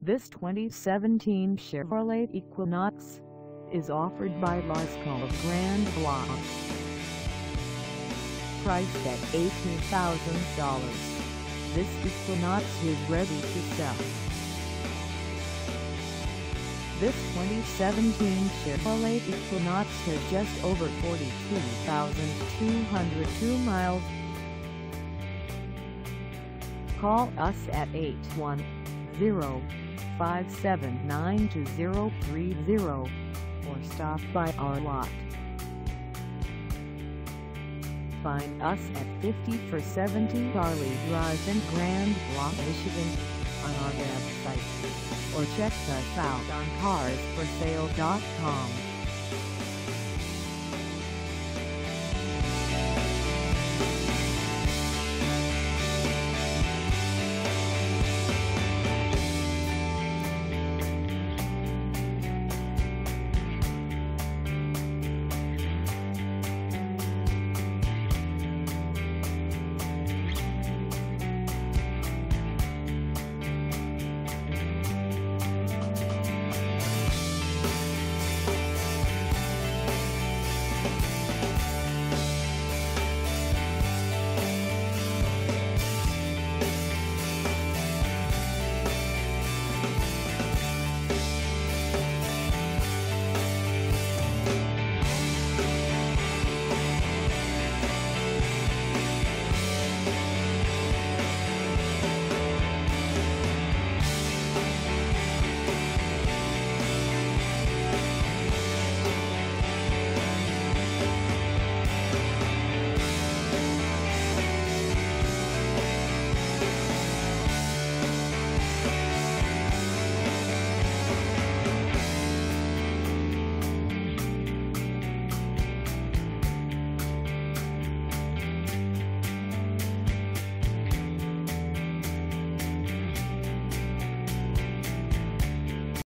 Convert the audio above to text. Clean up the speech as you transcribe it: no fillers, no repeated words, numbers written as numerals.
This 2017 Chevrolet Equinox is offered by Lasco of Grand Blanc. Priced at $18,000, this Equinox is ready to sell. This 2017 Chevrolet Equinox has just over 42,202 miles. Call us at 810-579-2030 or stop by our lot. Find us at 50-470 Ali Drive in Grand Blanc, Michigan on our website, or check us out on carsforsale.com.